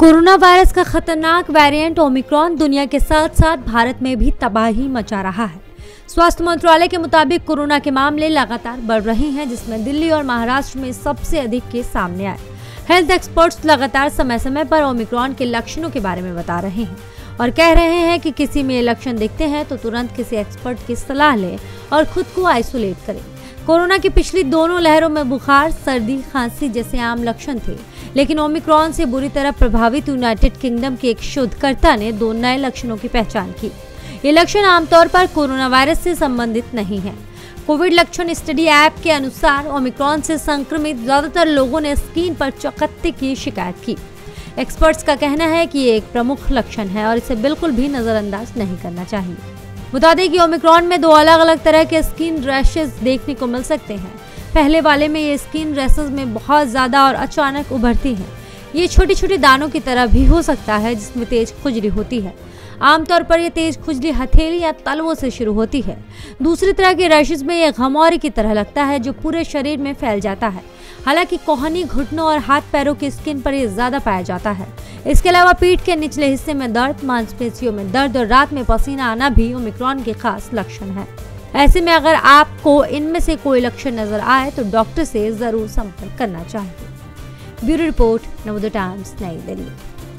Corona virus का खतरनाक variant Omicron दुनिया के साथ साथ भारत में भी तबाही मचा रहा है। स्वास्थ्य मंत्रालय के मुताबिक कोरोना के मामले लगातार बढ़ रहे हैं, जिसमें दिल्ली और महाराष्ट्र में सबसे अधिक केस सामने आए। हेल्थ एक्सपर्ट्स लगातार समय समय पर ओमिक्रॉन के लक्षणों के बारे में बता रहे हैं और कह रहे हैं कि किसी में ये लक्षण दिखते हैं तो तुरंत किसी एक्सपर्ट की सलाह लें और खुद को आइसोलेट करें। कोरोना की पिछली दोनों लहरों में बुखार, सर्दी, खांसी जैसे आम लक्षण थे, लेकिन ओमिक्रॉन से बुरी तरह प्रभावित यूनाइटेड किंगडम के एक शोधकर्ता ने 2 नए लक्षणों की पहचान की। ये लक्षण आमतौर पर कोरोना वायरस से संबंधित नहीं है। कोविड लक्षण स्टडी ऐप के अनुसार ओमिक्रॉन से संक्रमित ज्यादातर लोगों ने स्किन पर चकत्ते की शिकायत की। एक्सपर्ट्स का कहना है कि ये एक प्रमुख लक्षण है और इसे बिल्कुल भी नजरअंदाज नहीं करना चाहिए। बता दें कि ओमिक्रॉन में 2 अलग अलग तरह के स्किन रैशेज देखने को मिल सकते हैं। पहले वाले में ये स्किन रैशेज में बहुत ज्यादा और अचानक उभरती हैं। ये छोटी छोटी दानों की तरह भी हो सकता है, जिसमें तेज खुजली होती है। आमतौर पर यह तेज खुजली हथेली या तलवों से शुरू होती है। दूसरी तरह के रैशेज में यह घमौरी की तरह लगता है, जो पूरे शरीर में फैल जाता है। हालांकि कोहनी, घुटनों और हाथ पैरों की स्किन पर यह ज्यादा पाया जाता है। इसके अलावा पीठ के निचले हिस्से में दर्द, मांसपेशियों में दर्द और रात में पसीना आना भी ओमिक्रॉन के खास लक्षण है। ऐसे में अगर आपको इनमें से कोई लक्षण नजर आए तो डॉक्टर से जरूर संपर्क करना चाहिए। ब्यूरो रिपोर्ट, नवोदय टाइम्स, नई दिल्ली।